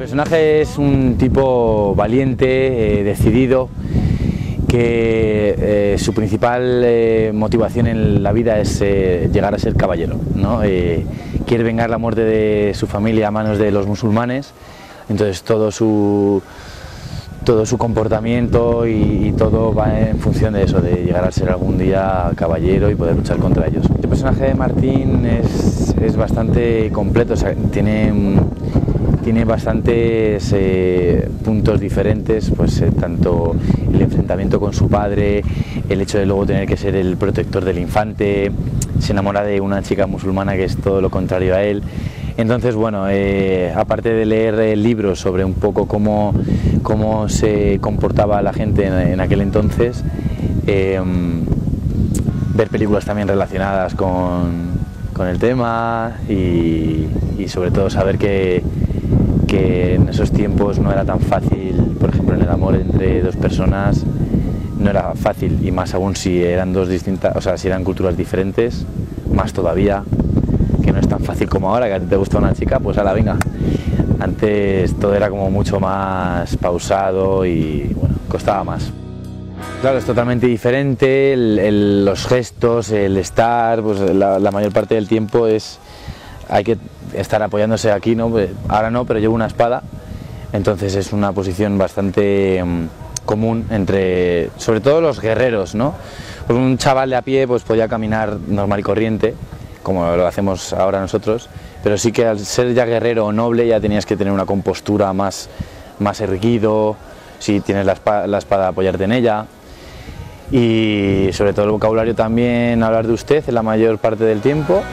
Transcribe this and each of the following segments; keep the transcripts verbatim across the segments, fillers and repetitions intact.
personaje es un tipo valiente, eh, decidido, que eh, su principal eh, motivación en la vida es eh, llegar a ser caballero, ¿no? Eh, quiere vengar la muerte de su familia a manos de los musulmanes, entonces todo su, todo su comportamiento y, y todo va en función de eso, de llegar a ser algún día caballero y poder luchar contra ellos. El personaje de Martín es, es bastante completo, o sea, tiene... Tiene bastantes eh, puntos diferentes, pues eh, tanto el enfrentamiento con su padre, el hecho de luego tener que ser el protector del infante, se enamora de una chica musulmana que es todo lo contrario a él. Entonces, bueno, eh, aparte de leer eh, libros sobre un poco cómo, cómo se comportaba la gente en, en aquel entonces, eh, ver películas también relacionadas con, con el tema y, y sobre todo saber que que en esos tiempos no era tan fácil, por ejemplo en el amor entre dos personas no era fácil, y más aún si eran dos distintas, o sea, si eran culturas diferentes, más todavía, que no es tan fácil como ahora, que a ti te gusta una chica, pues a la venga. Antes todo era como mucho más pausado y bueno, costaba más. Claro, es totalmente diferente, el, el, los gestos, el estar, pues la, la mayor parte del tiempo es hay que estar apoyándose aquí, ¿no? Ahora no, pero llevo una espada, entonces es una posición bastante um, común entre, sobre todo los guerreros, ¿no? Pues un chaval de a pie pues podía caminar normal y corriente, como lo hacemos ahora nosotros, pero sí que al ser ya guerrero o noble ya tenías que tener una compostura más, más erguido, si tienes la espada, la espada apoyarte en ella, y sobre todo el vocabulario también, hablar de usted en la mayor parte del tiempo.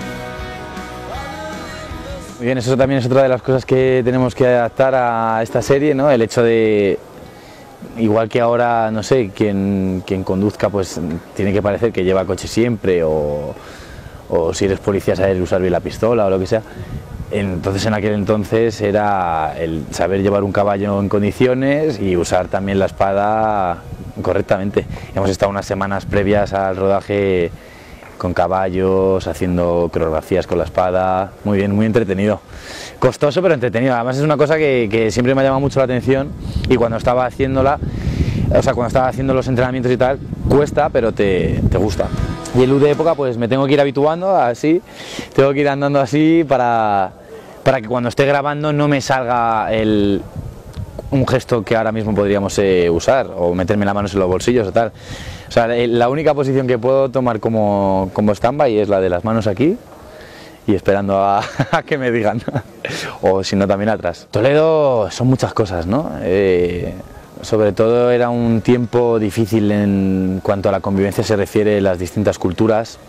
Muy bien, eso también es otra de las cosas que tenemos que adaptar a esta serie, ¿no? El hecho de, igual que ahora, no sé, quien, quien conduzca pues tiene que parecer que lleva coche siempre, o, o si eres policía saber usar bien la pistola o lo que sea. Entonces en aquel entonces era el saber llevar un caballo en condiciones y usar también la espada correctamente. Hemos estado unas semanas previas al rodaje con caballos, haciendo coreografías con la espada, muy bien, muy entretenido. Costoso pero entretenido, además es una cosa que, que siempre me ha llamado mucho la atención, y cuando estaba haciéndola, o sea, cuando estaba haciendo los entrenamientos y tal, cuesta, pero te, te gusta. Y el U de época pues me tengo que ir habituando así, tengo que ir andando así para, para que cuando esté grabando no me salga el... un gesto que ahora mismo podríamos eh, usar, o meterme las manos en los bolsillos o tal. O sea, la única posición que puedo tomar como, como stand-by es la de las manos aquí y esperando a, a que me digan, o si no también atrás. Toledo son muchas cosas, ¿no? Eh, sobre todo era un tiempo difícil en cuanto a la convivencia se refiere, las distintas culturas,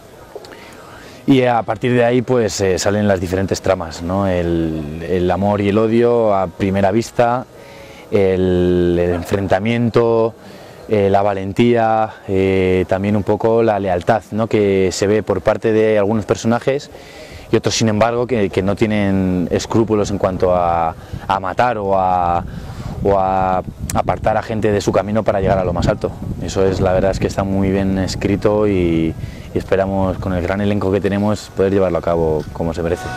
y a partir de ahí pues eh, salen las diferentes tramas, ¿no? El, el amor y el odio a primera vista, el, el enfrentamiento, eh, la valentía, eh, también un poco la lealtad, ¿no? Que se ve por parte de algunos personajes, y otros sin embargo que, que no tienen escrúpulos en cuanto a, a matar o a, o a apartar a gente de su camino para llegar a lo más alto. Eso es, la verdad es que está muy bien escrito, y, y esperamos con el gran elenco que tenemos poder llevarlo a cabo como se merece.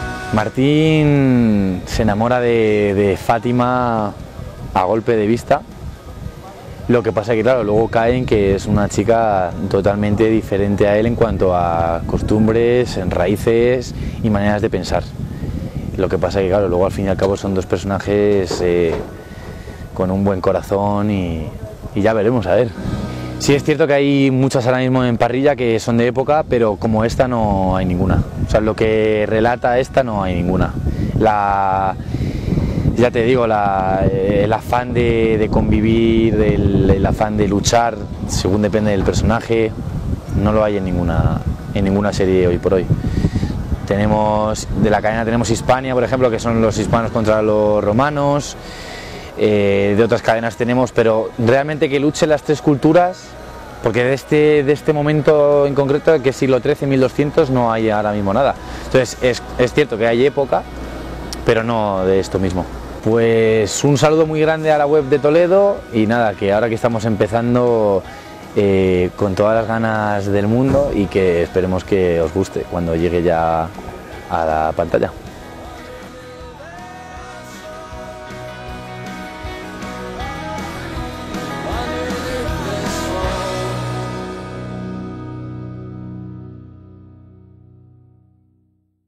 Martín se enamora de, de Fátima a golpe de vista, lo que pasa es que claro, luego cae en que es una chica totalmente diferente a él en cuanto a costumbres, raíces y maneras de pensar. Lo que pasa es que claro, luego al fin y al cabo son dos personajes eh, con un buen corazón, y, y ya veremos, a ver. Sí es cierto que hay muchas ahora mismo en parrilla que son de época, pero como esta no hay ninguna. O sea, lo que relata esta no hay ninguna. La, ya te digo, la, el afán de, de convivir, el, el afán de luchar, según depende del personaje, no lo hay en ninguna, en ninguna serie hoy por hoy. Tenemos, de la cadena tenemos Hispania, por ejemplo, que son los hispanos contra los romanos. Eh, de otras cadenas tenemos, pero realmente que luchen las tres culturas, porque de este, de este momento en concreto, que es siglo trece, mil doscientos, no hay ahora mismo nada. Entonces es, es cierto que hay época, pero no de esto mismo. Pues un saludo muy grande a la web de Toledo, y nada, que ahora que estamos empezando eh, con todas las ganas del mundo, y que esperemos que os guste cuando llegue ya a la pantalla.